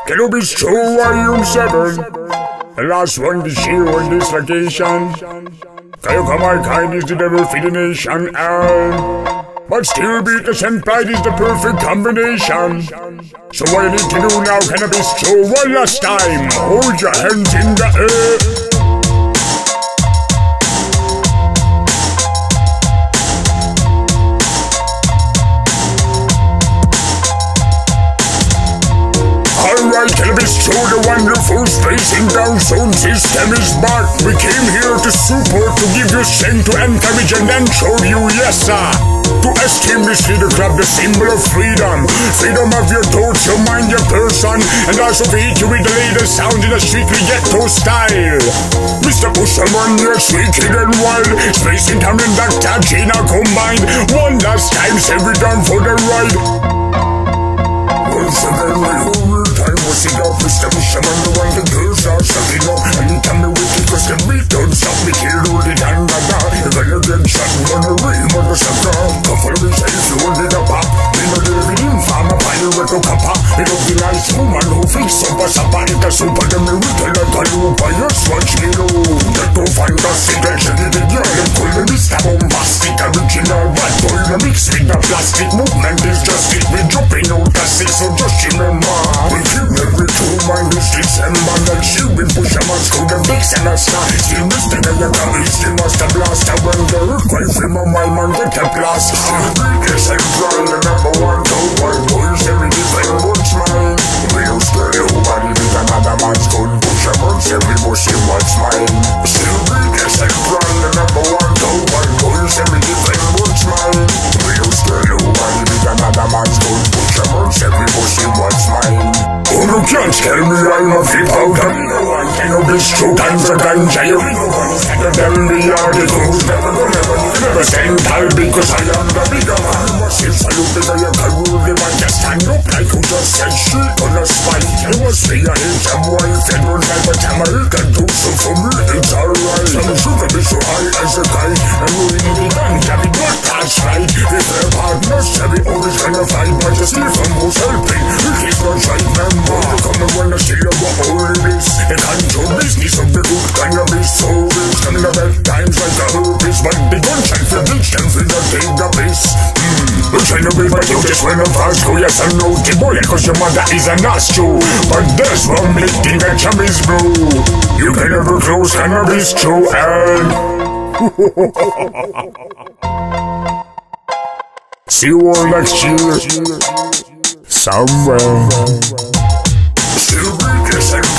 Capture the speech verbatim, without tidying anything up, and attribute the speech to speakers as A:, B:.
A: Can you be true? I am seven. The last one this year on this location. Kayuka my kind is the devil for the nation, and but still beatles and pride is the perfect combination. So what you need to do now, cannabis true one last time. Hold your hands in the air. Alright, cannabis true, the wonderful spacing down sound system is back. We came here to support, to give you strength, to encourage and then show you, yes sir. To esteem this little club, the symbol of freedom. Freedom of your thoughts, your mind, your person. And also to hit you with the latest sound in a strictly ghetto style. Mister Pusherman, you're wicked and wild. Spacing Town and Doctor Gina combined. One last time, say we done for the ride. Once again, we hold time, what's it up? Mister Pusherman, the one the girls are sucking up. And you tell me wicked, cause the beat don't stop me. Kill all the time, but now you're gonna get shot. Run away, motherfucker. Come for me, say if you want it up. Me no live in farm, a pirate to kappa. It don't be nice woman who fix up a sapanica super. Then me wicked like a looper, just watch me know. Get to fantastic, I should get it, girl. And call me Mister Bombastic, original bad boy. The mix with the plastic movement is just it. We jumping out the six, so just remember. We keep every two mind this December. Like she will push a man through the big semester. Still Mister Gayaka is the master blaster. When the earthquake from my man get a blast. Yes, I'm proud, the number one gold white boys. Every different one's mine. We don't scare nobody with another man's gold. Push a bunch, every bush in what's mine. Still yes, I'm proud, the number one gold white boys. Every different one's mine. We don't scare nobody with another man's gold. Push a bunch, every bush in what's mine. Oh, you can't tell me I'm a flip out. No one can know this true time for ganja. You know what's better than the articles. Never go, never, never stand tall because I am the bigger man. What's if I look at the Karu, the man just stand up like who just said shit on a spike. It was me, I hate some wife, and one night, but America do so for me, it's alright. I'm sugar be so high as a kite, and we need it done, carry blood, that's right. If they're partners, every always gonna fight, but just live from who's helping. We keep on trying, man. You come and wanna see about all this. The control business of the good cannabis. So it's coming the bad times like a herpes. But the gunshot for addiction for the take the piss. Hmm, you're trying to be but you just went up fast. Go yes I know the boy cause your mother is a nasty. But there's one big thing that cannabis brew. You can never close cannabis true and see you all next year somewhere. Still be kissing.